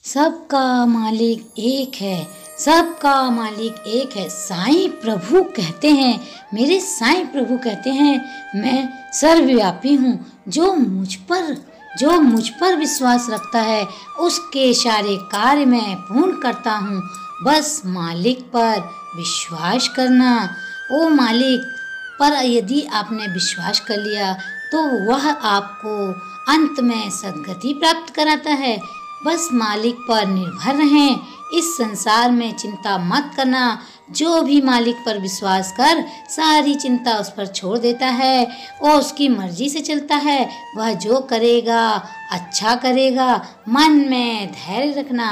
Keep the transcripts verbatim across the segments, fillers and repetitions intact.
सबका मालिक एक है, सबका मालिक एक है। साईं प्रभु कहते हैं, मेरे साईं प्रभु कहते हैं, मैं सर्वव्यापी हूँ। जो मुझ पर जो मुझ पर विश्वास रखता है उसके सारे कार्य मैं पूर्ण करता हूँ। बस मालिक पर विश्वास करना। ओ मालिक पर यदि आपने विश्वास कर लिया तो वह आपको अंत में सद्गति प्राप्त कराता है। बस मालिक पर निर्भर रहें। इस संसार में चिंता मत करना। जो भी मालिक पर विश्वास कर सारी चिंता उस पर छोड़ देता है और उसकी मर्जी से चलता है, वह जो करेगा अच्छा करेगा। मन में धैर्य रखना।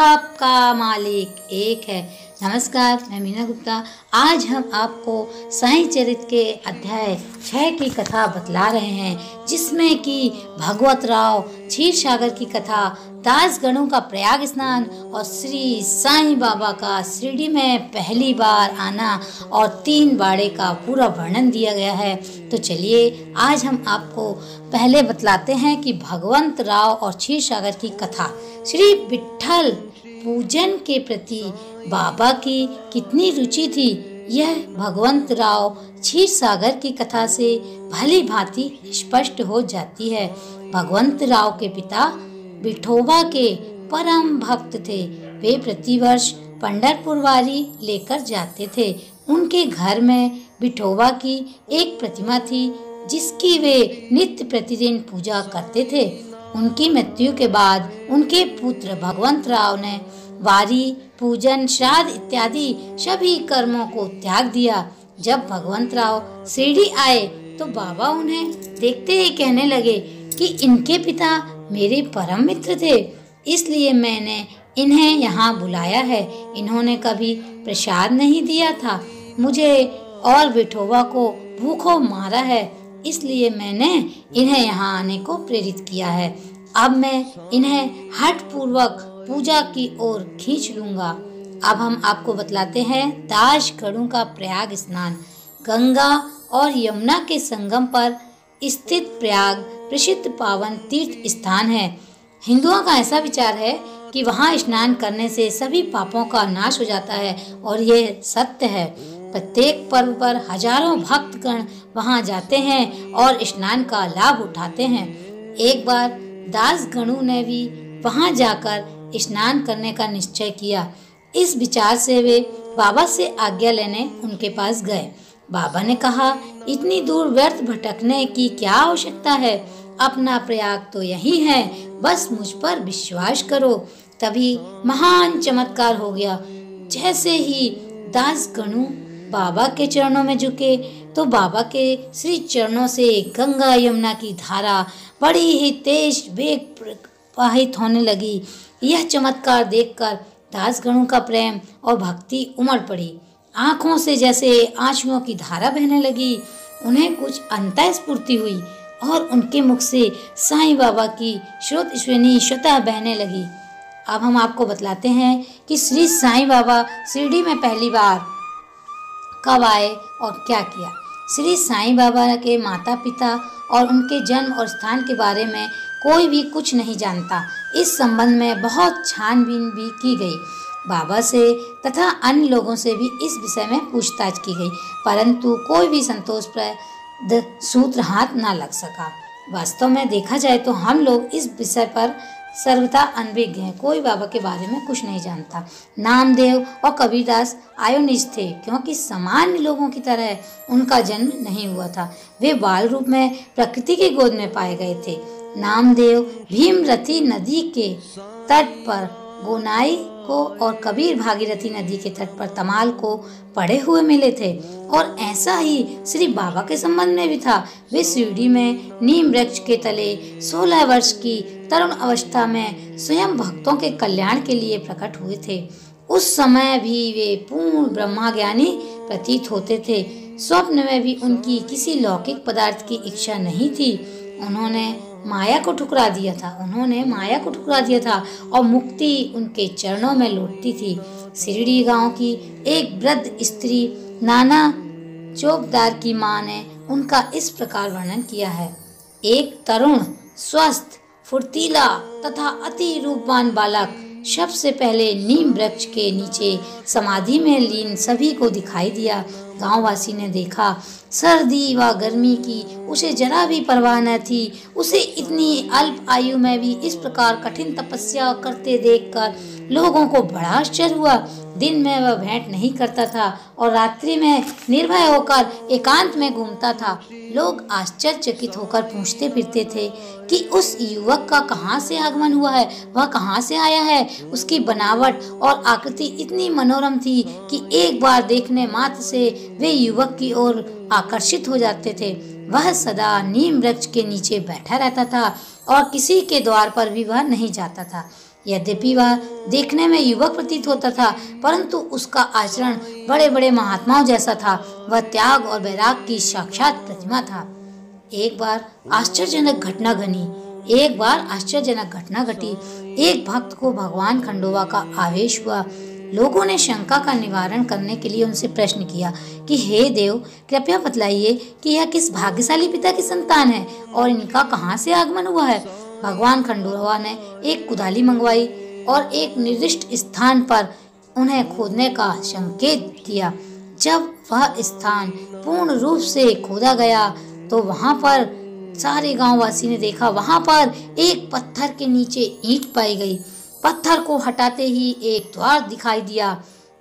सबका मालिक एक है। नमस्कार, मैं मीना गुप्ता। आज हम आपको साईं चरित के अध्याय छः की कथा बतला रहे हैं, जिसमें कि भगवत राव क्षीर सागर की कथा, दास गणों का प्रयाग स्नान और श्री साईं बाबा का शिरडी में पहली बार आना और तीन बाड़े का पूरा वर्णन दिया गया है। तो चलिए आज हम आपको पहले बतलाते हैं कि भगवंत राव और क्षीर सागर की कथा। श्री विठ्ठल पूजन के प्रति बाबा की कितनी रुचि थी, यह भगवंत राव क्षीर सागर की कथा से भली भांति स्पष्ट हो जाती है। भगवंत राव के पिता विठोबा के परम भक्त थे। वे प्रतिवर्ष पंढरपुर वारी लेकर जाते थे। उनके घर में विठोबा की एक प्रतिमा थी, जिसकी वे नित्य प्रतिदिन पूजा करते थे। उनकी मृत्यु के बाद उनके पुत्र भगवंत राव ने वारी, पूजन, श्राद्ध इत्यादि सभी कर्मों को त्याग दिया। जब भगवंत राव शिरडी आए तो बाबा उन्हें देखते ही कहने लगे कि इनके पिता मेरे परम मित्र थे, इसलिए मैंने इन्हें यहाँ बुलाया है। इन्होंने कभी प्रसाद नहीं दिया था मुझे और विठोबा को भूखों मारा है, इसलिए मैंने इन्हें यहाँ आने को प्रेरित किया है। अब मैं इन्हें हठ पूर्वक पूजा की ओर खींच लूंगा। अब हम आपको बतलाते हैं दास गणों का प्रयाग स्नान। गंगा और यमुना के संगम पर स्थित प्रयाग प्रसिद्ध पावन तीर्थ स्थान है। हिंदुओं का ऐसा विचार है कि वहां स्नान करने से सभी पापों का नाश हो जाता है, और ये सत्य है। प्रत्येक पर्व पर हजारों भक्तगण वहां जाते हैं और स्नान का लाभ उठाते हैं। एक बार दास गणों ने भी वहां जाकर स्नान करने का निश्चय किया। इस विचार से वे बाबा से आज्ञा लेने उनके पास गए। बाबा ने कहा, इतनी दूर व्यर्थ भटकने की क्या आवश्यकता है? अपना प्रयाग तो यही है, बस मुझ पर विश्वास करो। तभी महान चमत्कार हो गया। जैसे ही दास गणों बाबा के चरणों में झुके तो बाबा के श्री चरणों से गंगा यमुना की धारा बड़ी ही तेज वेग प्रवाहित होने लगी। यह चमत्कार देखकर दास गणों का प्रेम और भक्ति उमड़ पड़ी। आंखों से जैसे आंसुओं की धारा बहने लगी। उन्हें कुछ अंतः स्फूर्ति हुई और उनके मुख से साईं बाबा की श्रोत श्रेणी स्वतः बहने लगी। अब हम आपको बतलाते हैं कि श्री साईं बाबा शिरडी में पहली बार कब आए और क्या किया। श्री साईं बाबा के माता पिता और उनके जन्म और स्थान के बारे में कोई भी कुछ नहीं जानता। इस संबंध में बहुत छानबीन भी की गई। बाबा से तथा अन्य लोगों से भी इस विषय में पूछताछ की गई, परंतु कोई भी संतोषप्रद सूत्र हाथ न लग सका। वास्तव में देखा जाए तो हम लोग इस विषय पर सर्वथा अनभिज्ञ हैं। कोई बाबा के बारे में कुछ नहीं जानता। नामदेव और कबीरदास आयोनिज थे, क्योंकि सामान्य लोगों की तरह उनका जन्म नहीं हुआ था। वे बाल रूप में प्रकृति की गोद में पाए गए थे। नामदेव भीमरथी नदी के तट पर गोनाई को और कबीर भागीरथी नदी के तट पर तमाल को पड़े हुए मिले थे। और ऐसा ही श्री बाबा के संबंध में भी था। वे शिरडी में नीम वृक्ष के तले सोलह वर्ष की तरुण अवस्था में स्वयं भक्तों के कल्याण के लिए प्रकट हुए थे। उस समय भी वे पूर्ण ब्रह्मज्ञानी प्रतीत होते थे। स्वप्न में भी उनकी किसी लौकिक पदार्थ की इच्छा नहीं थी। उन्होंने माया को ठुकरा दिया था उन्होंने माया को ठुकरा दिया था और मुक्ति उनके चरणों में लौटती थी। शिरडी गांव की एक वृद्ध स्त्री नाना चौबदार की मां ने उनका इस प्रकार वर्णन किया है। एक तरुण, स्वस्थ, फुर्तीला तथा अति रूपवान बालक सबसे पहले नीम वृक्ष के नीचे समाधि में लीन सभी को दिखाई दिया। गांववासी ने देखा, सर्दी व गर्मी की उसे जरा भी परवाह न थी। उसे इतनी अल्प आयु में भी इस प्रकार कठिन तपस्या करते देखकर लोगों को बड़ा आश्चर्य हुआ। दिन में वह भेंट नहीं करता था और रात्रि में निर्भय होकर एकांत में घूमता था। लोग आश्चर्यचकित होकर पूछते फिरते थे कि उस युवक का कहाँ से आगमन हुआ है, वह कहाँ से आया है। उसकी बनावट और आकृति इतनी मनोरम थी कि एक बार देखने मात्र से वे युवक की ओर आकर्षित हो जाते थे। वह सदा नीम वृक्ष के नीचे बैठा रहता था और किसी के द्वार पर भी वह नहीं जाता था। यद्यपि वह देखने में युवक प्रतीत होता था, परंतु उसका आचरण बड़े बड़े महात्माओं जैसा था। वह त्याग और वैराग की साक्षात प्रतिमा था। एक बार आश्चर्यजनक घटना घनी एक बार आश्चर्यजनक घटना घटी। एक भक्त को भगवान खंडोबा का आवेश हुआ। लोगों ने शंका का निवारण करने के लिए उनसे प्रश्न किया कि हे देव, कृपया बतलाइए कि यह किस भाग्यशाली पिता की संतान है और इनका कहाँ से आगमन हुआ है। भगवान खंडोबा ने एक कुदाली मंगवाई और एक निर्दिष्ट स्थान पर उन्हें खोदने का संकेत दिया। जब वह स्थान पूर्ण रूप से खोदा गया तो वहां पर सारे गांववासी ने देखा, वहां पर एक पत्थर के नीचे ईंट पाई गई। पत्थर को हटाते ही एक द्वार दिखाई दिया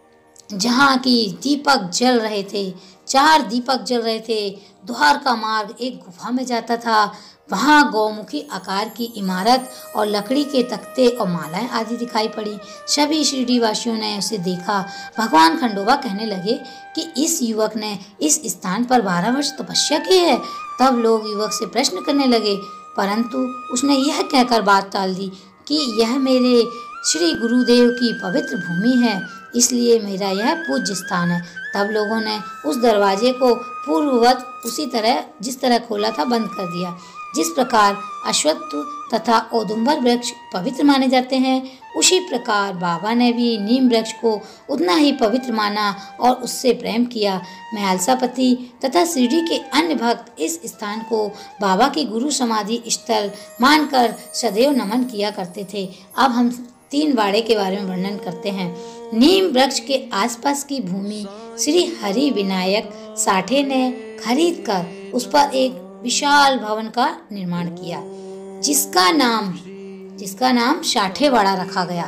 जहाँ की दीपक जल रहे थे। चार दीपक जल रहे थे। द्वार का मार्ग एक गुफा में जाता था। वहाँ गौमुखी आकार की इमारत और लकड़ी के तख्ते और मालाएं आदि दिखाई पड़ी। सभी शिरडी वासियों ने उसे देखा। भगवान खंडोबा कहने लगे कि इस युवक ने इस स्थान पर बारह वर्ष तपस्या की है। तब लोग युवक से प्रश्न करने लगे, परंतु उसने यह कहकर बात टाल दी कि यह मेरे श्री गुरुदेव की पवित्र भूमि है, इसलिए मेरा यह पूज्य स्थान है। तब लोगों ने उस दरवाजे को पूर्ववत उसी तरह जिस तरह खोला था बंद कर दिया। जिस प्रकार अश्वत्थ तथा औदुंबर वृक्ष पवित्र माने जाते हैं, उसी प्रकार बाबा ने भी नीम वृक्ष को उतना ही पवित्र माना और उससे प्रेम किया। महलसापति तथा शिरडी के अन्य भक्त इस स्थान को बाबा की गुरु समाधि स्थल मानकर सदैव नमन किया करते थे। अब हम तीन बाड़े के बारे में वर्णन करते हैं। नीम वृक्ष के आसपास की भूमि श्री हरि विनायक साठे ने खरीद कर उस पर एक विशाल भवन का निर्माण किया, जिसका नाम जिसका नाम साठे बाड़ा रखा गया।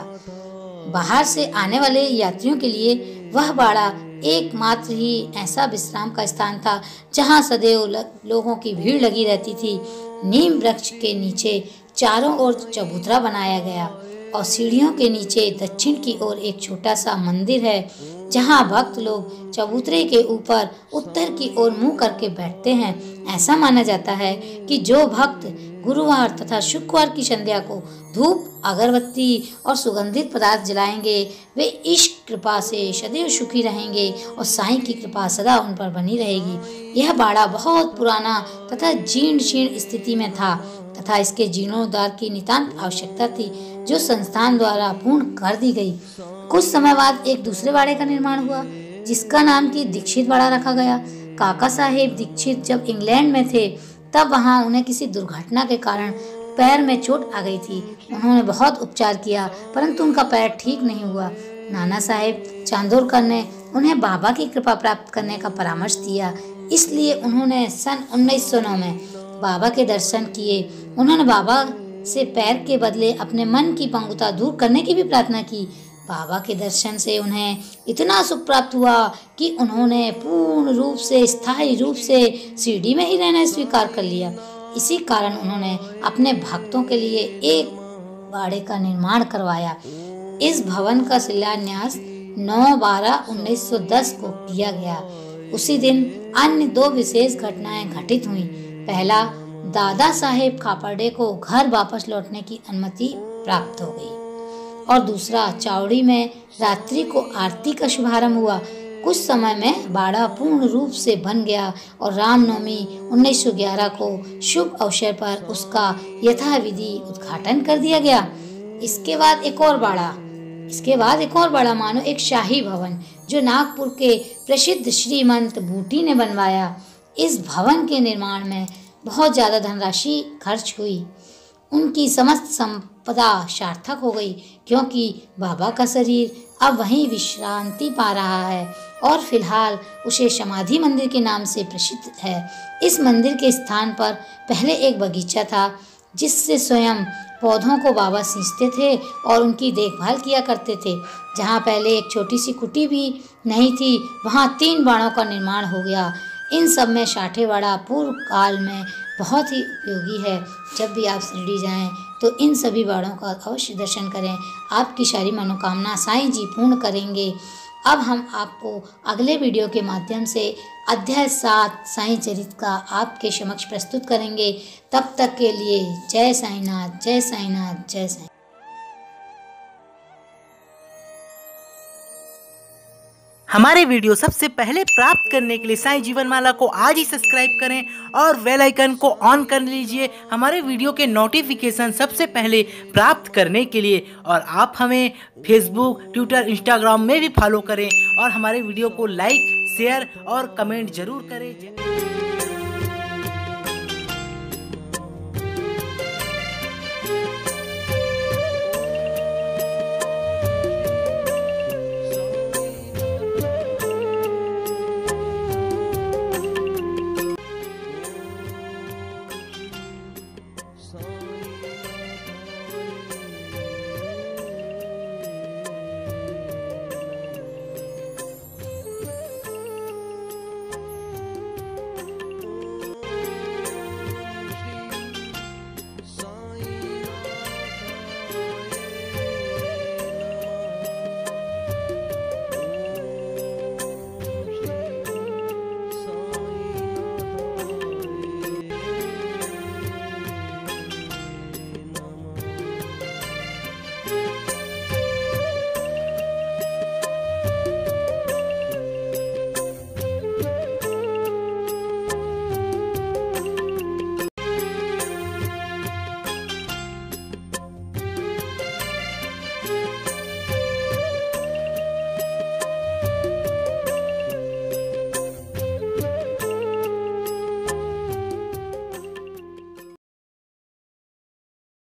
बाहर से आने वाले यात्रियों के लिए वह बाड़ा एकमात्र ही ऐसा विश्राम का स्थान था जहां सदैव लोगों की भीड़ लगी रहती थी। नीम वृक्ष के नीचे चारों ओर चबूतरा बनाया गया और सीढ़ियों के नीचे दक्षिण की ओर एक छोटा सा मंदिर है, जहां भक्त लोग चबूतरे के ऊपर उत्तर की ओर मुंह करके बैठते हैं। ऐसा माना जाता है कि जो भक्त गुरुवार तथा शुक्रवार की संध्या को धूप, अगरबत्ती और सुगंधित पदार्थ जलाएंगे, वे इश्क कृपा से सदैव सुखी रहेंगे और साईं की कृपा सदा उन पर बनी रहेगी। यह बाड़ा बहुत पुराना तथा जीर्ण शीर्ण स्थिति में था तथा इसके जीर्णोद्धार की नितांत आवश्यकता थी, जो संस्थान द्वारा पूर्ण कर दी गई। कुछ समय बाद एक दूसरे बाड़े का निर्माण हुआ, जिसका नाम की दीक्षित बाड़ा रखा गया। काका साहेब दीक्षित जब इंग्लैंड में थे, तब वहां उन्हें किसी दुर्घटना के कारण पैर में चोट आ गई थी। उन्होंने बहुत उपचार किया, परंतु उनका पैर ठीक नहीं हुआ। नाना साहेब चांदोरकर ने उन्हें बाबा की कृपा प्राप्त करने का परामर्श दिया, इसलिए उन्होंने सन उन्नीस सौ नौ में बाबा के दर्शन किए। उन्होंने बाबा से पैर के बदले अपने मन की पंगुता दूर करने की भी प्रार्थना की। बाबा के दर्शन से उन्हें इतना सुख प्राप्त हुआ कि उन्होंने पूर्ण रूप से स्थायी रूप से शिरडी में ही रहना स्वीकार कर लिया। इसी कारण उन्होंने अपने भक्तों के लिए एक बाड़े का निर्माण करवाया। इस भवन का शिलान्यास नौ बारह उन्नीस सौ दस को किया गया। उसी दिन अन्य दो विशेष घटनाएं घटित हुई। पहला, दादा साहेब खापर्डे को घर वापस लौटने की अनुमति प्राप्त हो गई और दूसरा, चावड़ी में रात्रि को आरती का शुभारंभ हुआ। कुछ समय में बाड़ा पूर्ण रूप से बन गया और रामनवमी उन्नीस सौ ग्यारह को शुभ अवसर पर उसका यथाविधि उद्घाटन कर दिया गया। इसके बाद एक और बाड़ा इसके बाद एक और बड़ा मानो एक शाही भवन, जो नागपुर के प्रसिद्ध श्रीमंत बूटी ने बनवाया। इस भवन के निर्माण में बहुत ज्यादा धनराशि खर्च हुई। उनकी समस्त तपदा सार्थक हो गई, क्योंकि बाबा का शरीर अब वहीं विश्रांति पा रहा है और फिलहाल उसे समाधि मंदिर के नाम से प्रसिद्ध है। इस मंदिर के स्थान पर पहले एक बगीचा था, जिससे स्वयं पौधों को बाबा सींचते थे और उनकी देखभाल किया करते थे। जहाँ पहले एक छोटी सी कुटी भी नहीं थी, वहाँ तीन बाड़ों का निर्माण हो गया। इन सब में साठेवाड़ा पूर्व काल में बहुत ही उपयोगी है। जब भी आप शिरडी जाएं तो इन सभी बाड़ों का अवश्य दर्शन करें, आपकी सारी मनोकामना साईं जी पूर्ण करेंगे। अब हम आपको अगले वीडियो के माध्यम से अध्याय सात साईं चरित का आपके समक्ष प्रस्तुत करेंगे। तब तक के लिए जय साईनाथ, जय साईनाथ, जय साईं। हमारे वीडियो सबसे पहले प्राप्त करने के लिए साईं जीवन माला को आज ही सब्सक्राइब करें और बेल आइकन को ऑन कर लीजिए हमारे वीडियो के नोटिफिकेशन सबसे पहले प्राप्त करने के लिए। और आप हमें फेसबुक, ट्विटर, इंस्टाग्राम में भी फॉलो करें और हमारे वीडियो को लाइक, शेयर और कमेंट जरूर करें।